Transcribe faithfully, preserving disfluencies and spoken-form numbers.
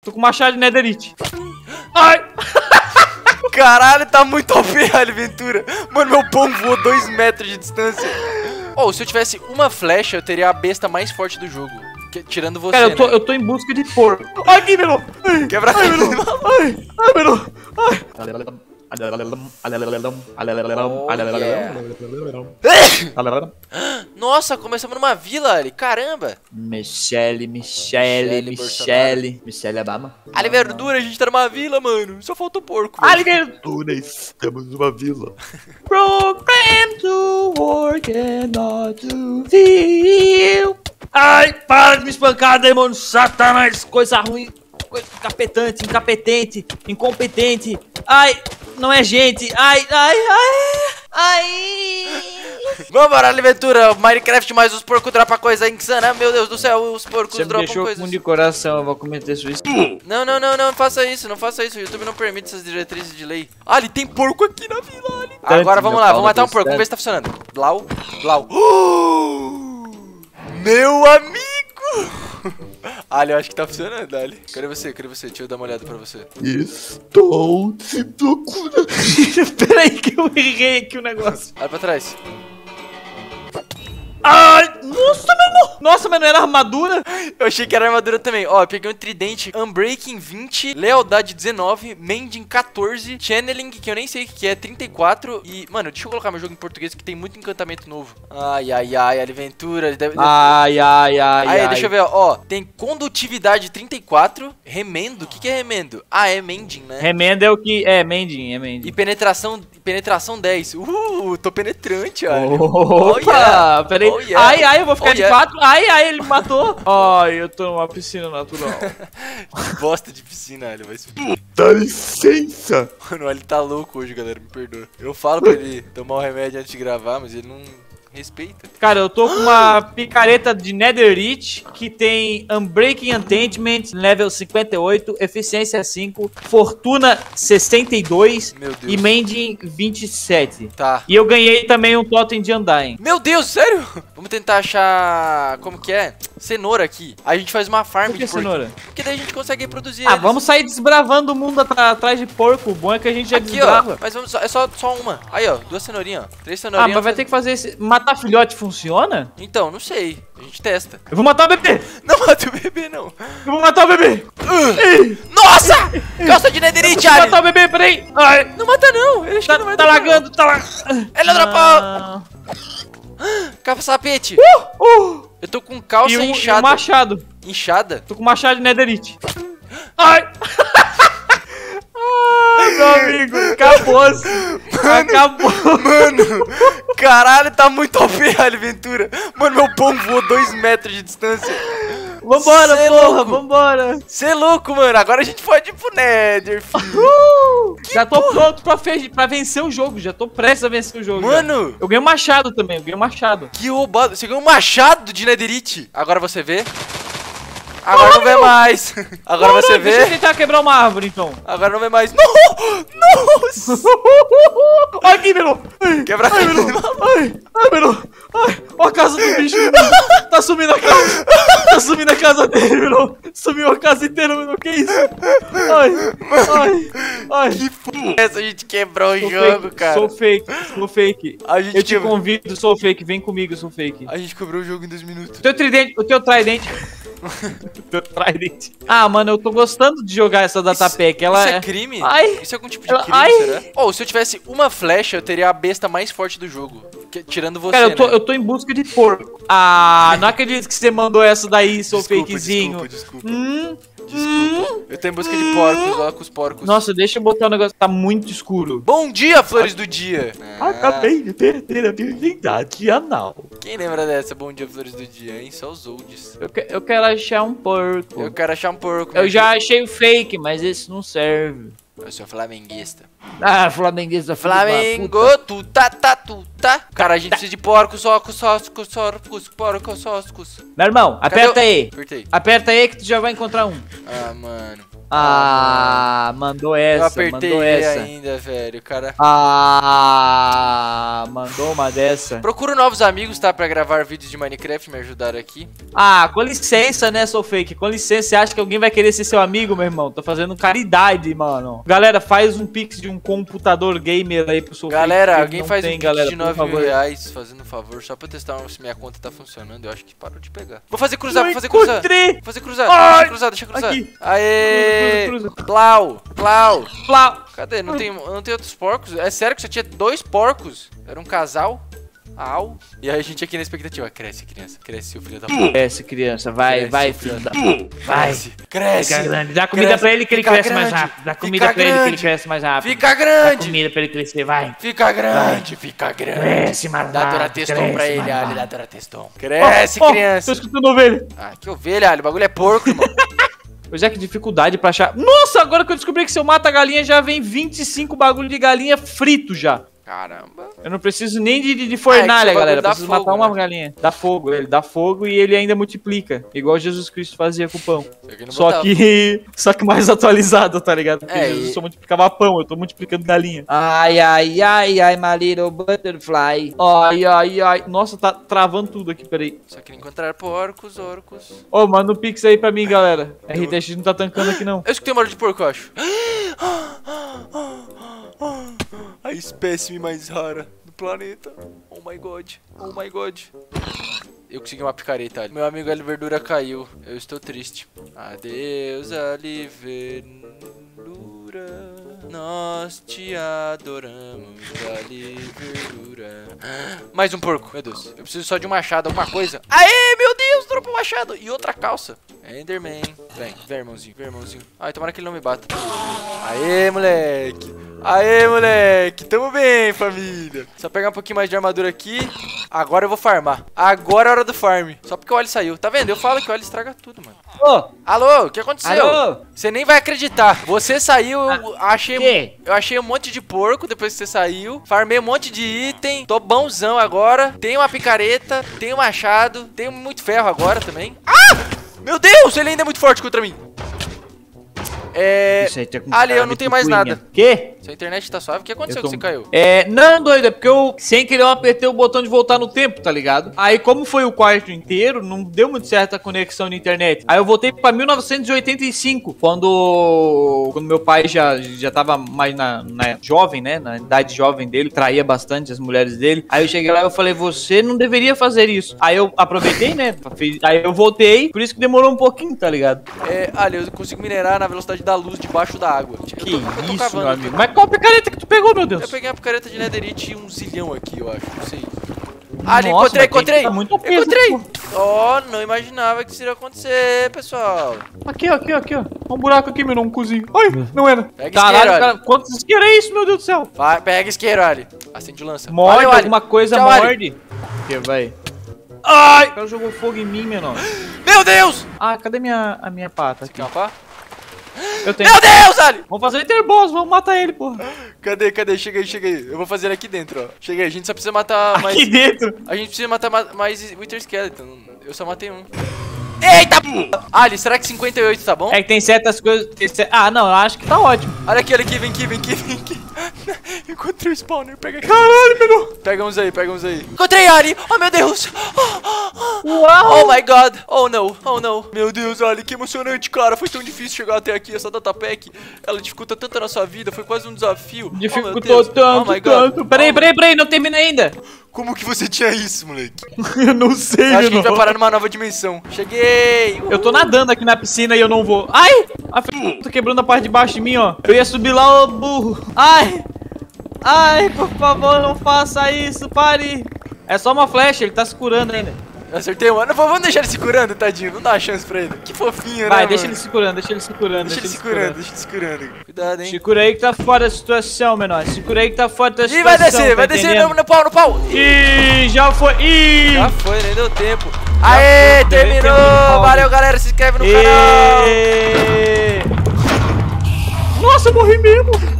Tô com machado de netherite. Ai! Caralho, tá muito O P a aventura. Mano, meu pão voou dois metros de distância. Oh, se eu tivesse uma flecha, eu teria a besta mais forte do jogo. Que, tirando você, Cara, eu tô, né? eu tô em busca de porco. Ai, aqui, Melo! Ai, Quebra ai, Melo! Ai, ai, Melo! Ai! Nossa, começamos numa vila ali, caramba. Michele, Michele, Michele, Michele. Michele Obama. Ali, verdura, a gente tá numa vila, mano. Só falta o porco. Ali, verdura. Estamos numa vila. Program to work and not to feel. Ai, para de me espancar, demônio, satanás, coisa ruim, coisa incapetante, incapetente, incompetente. Ai, não é gente. Ai, ai, ai, ai. Vambora, aventura. Minecraft mais os porcos dropam coisa insana. Meu Deus do céu, os porcos Você me dropam deixou coisas. com de coração, eu vou cometer suicídio. Não, não, não, não, faça isso, não faça isso. O YouTube não permite essas diretrizes de lei. Ah, ali tem porco aqui na vila. Ali. Agora vamos lá, vamos matar um porco. Vamos ver se tá funcionando. Blau, blau. Meu amigo! Ali, eu acho que tá funcionando, Ali. Cadê você? Cadê você? Deixa eu dar uma olhada pra você. Estou te procurando. Pera aí que eu errei aqui o negócio. Olha pra trás. Ai, nossa, mano. Nossa, mano, era armadura? Eu achei que era armadura também. Ó, eu peguei um tridente Unbreaking vinte, Lealdade dezenove, Mending quatorze, Channeling, que eu nem sei o que é, trinta e quatro. E, mano, deixa eu colocar meu jogo em português que tem muito encantamento novo. Ai, ai, ai, Aliventura. Deve, deve... Ai, ai, ai, Aí, ai. deixa eu ver, ó. Tem condutividade trinta e quatro, remendo. O que, que é remendo? Ah, é mending, né? Remenda é o que... É, mending, é mending. E penetração, penetração dez. Uh, tô penetrante, olha. Opa, Oh, yeah. pera aí. Oh, yeah. Ai, ai, eu vou ficar Oh, de yeah. quatro. Ai, ai, ele me matou. Ai, eu tô numa piscina natural. Que bosta de piscina, olha. Vai se... Dá licença. Mano, ele tá louco hoje, galera. Me perdoa. Eu falo pra ele tomar um remédio antes de gravar, mas ele não respeita. Cara, eu tô com uma picareta de netherite que tem Unbreaking Enchantment, level cinquenta e oito, eficiência cinco, fortuna sessenta e dois Meu Deus. e mending vinte e sete. Tá. E eu ganhei também um totem de Undying. Meu Deus, sério? Vamos tentar achar... Como que é? Cenoura aqui. Aí a gente faz uma farm Por que de porco. cenoura? Porque daí a gente consegue produzir Ah, eles. vamos sair desbravando o mundo atra- atrás de porco. O bom é que a gente já Aqui, desbrava. ó. Mas vamos só, é só, só uma. Aí, ó. Duas cenourinhas, ó. Três Ah, cenourinhas. mas vai ter que fazer esse... Matar filhote funciona? Então, não sei. A gente testa. Eu vou matar o bebê! Não mata o bebê, não. Eu vou matar o bebê! Ei, Nossa! Calça de netherite, eu vou Ali. matar o bebê, peraí! Ai, Não mata, não. Ele acha tá, que não vai tá dropar, lagando, tá lag... Ele dropou. Ah, Caça-sapete. uh, Eu tô com calça e um, e um inchada. machado. Inchada? Tô com machado de netherite. Ai! Ah, meu amigo, acabou-se. Acabou. Mano, caralho, tá muito O P a aventura. Mano, meu pão voou dois metros de distância. Vambora, Cê é porra, louco. vambora. Cê é louco, mano. Agora a gente pode ir pro Nether, filho. Uh, já tô pronto pra, fe- pra vencer o jogo, já tô prestes a vencer o jogo. Mano. já. Eu ganhei um machado também, eu ganhei um machado. Que roubado. Você ganhou um machado de netherite. Agora você vê. Agora não vê mais. Agora Não, você não, Deixa eu vê. tentar quebrar uma árvore, então. Agora não vê mais. Não! Nossa! Olha aqui, Melo. Ai, Quebra. ai, Melo. Ai, ai, Melo. Ai, ó a casa do bicho. Tá sumindo a casa. Tá sumindo a casa dele, Melo. Sumiu a casa inteira, Melo. Que isso? Ai, ai, ai. Que f... essa? A gente quebrou o Sou jogo, fake, cara. Sou fake, sou fake. A gente Eu te quebrou... convido, sou fake. Vem comigo, sou fake. A gente quebrou o jogo em dois minutos. O teu tridente, o teu tridente. O teu tridente. Ah, mano, eu tô gostando de jogar essa datapack. Ela Isso é é... crime? Ai. Isso é algum tipo de Ela- crime, ai. será? Ou se eu tivesse uma flecha, eu teria a besta mais forte do jogo. Que- tirando você, Cara, eu tô, né? eu tô em busca de porco. Ah, não acredito que você mandou essa daí, seu Desculpa, fakezinho. Desculpa, desculpa. Hum, Desculpa. Eu tô em busca de porcos, olha com os porcos. Nossa, deixa eu botar o negócio, tá muito escuro. Bom dia, flores do dia. Ah, Acabei de perder a virgindade anal. quem lembra dessa? Bom dia, flores do dia, hein? Só os olds. Eu, que- eu quero achar um porco. Eu quero achar um porco. Eu mas já achei o fake, mas esse não serve. Eu sou flamenguista. Ah, flamenguista, filho de uma puta. Flamengo, tu tá, tá, tu Tá. Cara, a gente precisa de porcos, ocos, oscos, porcos, porcos, oscos. Meu irmão, Cadê aperta o- aí. Apertei. Aperta aí que tu já vai encontrar um. Ah, mano. Ah, mandou Eu essa, apertei mandou E essa. ainda, velho, cara. Ah, mandou uma dessa. Procuro novos amigos, tá? Pra gravar vídeos de Minecraft, me ajudaram aqui. Ah, com licença, né, sou fake. Com licença, você acha que alguém vai querer ser seu amigo, meu irmão? Tô fazendo caridade, mano. Galera, faz um pix de um computador gamer aí pro seu Galera, fake, alguém não faz tem, um pix galera, de por nove mil favor. reais, fazendo um favor, só pra testar se minha conta tá funcionando. Eu acho que parou de pegar. Vou fazer cruzar, Eu vou fazer cruzar. encontrei! Vou fazer cruzar, Ai! deixa cruzar, deixa cruzar. Aqui. Aê! Cruza, cruza, Plau, plau. Plá. Cadê? Não tem, não tem outros porcos? É sério que só tinha dois porcos? Era um casal? Au. E aí a gente aqui na expectativa. Cresce, criança. Cresce, o filho da puta. Cresce, criança, vai, Cresce, vai, filho filho da puta. Vai. Cresce, cresce. Fica grande. Dá comida Cresce, pra ele que ele fica cresce mais grande, rápido. Dá fica comida pra ele que ele grande, cresce mais rápido. Fica Dá grande. comida pra ele crescer, vai. Fica grande, fica grande. Cresce mais Dá rápido. Dorateston cresce pra ele, mais Ali. rápido. Dá Dorateston. Cresce, Ó, ó, criança. Tô escutando ovelha. Ah, que ovelha, Ali. O bagulho é porco, irmão. Pois é, que dificuldade pra achar. Nossa, agora que eu descobri que se eu mato a galinha, já vem vinte e cinco bagulho de galinha frito já. Caramba. Eu não preciso nem de, de, de Ah, é fornalha, que seu galera. bagulho dá Preciso fogo, matar uma né? galinha. Dá fogo, ele dá fogo e ele ainda multiplica. Igual Jesus Cristo fazia com o pão. Isso aqui não Só botava. que. Só que mais atualizado, tá ligado? Porque É, Jesus e- só multiplicava pão, eu tô multiplicando galinha. Ai, ai, ai, ai, my little butterfly. Ai, ai, ai. Nossa, tá travando tudo aqui, peraí. Só queria encontrar porcos, orcos. Ô, manda um pix aí pra mim, galera. R T X não tá tancando aqui, não. Eu escutei uma hora de porco, eu acho. A espécime mais rara do planeta. Oh my god. Oh my god. Eu consegui uma picareta ali. Meu amigo Ali Verdura caiu. Eu estou triste. Adeus, Ali Verdura. Nós te adoramos, Ali Verdura. Mais um porco, meu Deus. Eu preciso só de um machado, alguma coisa. Aê, meu Deus, dropou um machado. E outra calça. Enderman. Vem, vem, irmãozinho, vem, irmãozinho. Ai, tomara que ele não me bata. Aê, moleque. Aê, moleque. Tamo bem, família. Só pegar um pouquinho mais de armadura aqui. Agora eu vou farmar. Agora é a hora do farm. Só porque o Oli saiu. Tá vendo? Eu falo que o Oli estraga tudo, mano. Ô, Alô, o que aconteceu? alô? Você nem vai acreditar. Você saiu, eu achei, quê? eu achei um monte de porco depois que você saiu. Farmei um monte de item. Tô bonzão agora. Tenho uma picareta, tenho um machado, tenho muito ferro agora também. Ah! Meu Deus, ele ainda é muito forte contra mim. É... Isso aí tá com Ali, cara eu não de tenho mais picuinha. nada. Quê? Sua internet tá suave? O que aconteceu Eu tô- que você caiu? É, não, doido, é porque eu, sem querer, eu apertei o botão de voltar no tempo, tá ligado? Aí, como foi o quarto inteiro, não deu muito certo a conexão de internet. Aí eu voltei pra mil novecentos e oitenta e cinco, quando, quando meu pai já, já tava mais na, na jovem, né? Na idade jovem dele, traía bastante as mulheres dele. Aí eu cheguei lá e eu falei, você não deveria fazer isso. Aí eu aproveitei, né? fiz- Aí eu voltei, por isso que demorou um pouquinho, tá ligado? É, Ali, eu consigo minerar na velocidade da luz debaixo da água. Eu Que tô- eu tô isso, cavando meu aqui. amigo. Mas qual picareta que tu pegou, meu Deus? Eu peguei uma picareta de netherite e um zilhão aqui, eu acho. Não sei. Ali, Nossa, encontrei, mas tem que encontrei! tá muito peso, Encontrei! pô. Ó, não imaginava que isso iria acontecer, pessoal. Aqui, ó, aqui, ó, aqui, ó. Um buraco aqui, meu, não cozinho. Ai, não era. Pega Caralho, isqueiro, cara, quantos isqueiros é isso, meu Deus do céu? Vai, pega isqueiro, Ali. Acende lança. Morde, Valeu, Ali. alguma coisa Tchau, Ali. morde. Que vai. Ai! O cara jogou fogo em mim, menor. Meu Deus! Ah, cadê minha, a minha pata aqui? Quer uma pá? Eu tenho. Meu Deus, Ali! Vamos fazer o interboss, vamos matar ele, porra. Cadê, cadê? Chega aí, chega aí. Eu vou fazer ele aqui dentro, ó. Chega aí, a gente só precisa matar mais... Aqui dentro. A gente precisa matar ma- mais Wither Skeleton. Eu só matei um. Eita p... Ali, será que cinquenta e oito tá bom? É que tem certas coisas. tem cer- Ah, não, eu acho que tá ótimo. Olha aqui, olha aqui, vem aqui, vem aqui, vem aqui. Encontrei o spawner, pega aqui. Caralho, menor. Pega uns aí, pega uns aí. Encontrei Ali! Oh, meu Deus! Uau! Oh my god! Oh no, oh no. Meu Deus, Ali, que emocionante, cara. Foi tão difícil chegar até aqui. Essa datapack, ela dificulta tanto a nossa vida. Foi quase um desafio. Oh, meu Dificultou Deus. tanto, Oh my god. tanto. Peraí, Oh, peraí, peraí, não termina ainda. Como que você tinha isso, moleque? Eu não sei, Eu acho que a gente vai menor. parar numa nova dimensão. Cheguei! Eu tô nadando aqui na piscina e eu não vou. Ai! A f... tô quebrando a parte de baixo de mim, ó. Eu ia subir lá, ô burro. Ai! Ai, por favor, não faça isso, pare. É só uma flecha, ele tá se curando ainda. Eu acertei, mano. Vamos deixar ele se curando, tadinho. Não dá uma chance pra ele. Que fofinho, né? Vai, deixa mano? ele se curando, deixa ele se curando. Deixa ele se curando, deixa ele se curando. Cuidado, hein? Se cura aí que tá fora da situação, menor. Se cura aí que tá fora da Ih, situação. vai descer, tá vai descer entendendo? no, no pau, no pau. Ih, já foi. Ih! Já foi, nem deu tempo. Aê, foi, deu tempo de terminou. pau. Valeu, galera. Se inscreve no canal. Ê! Nossa, eu morri mesmo.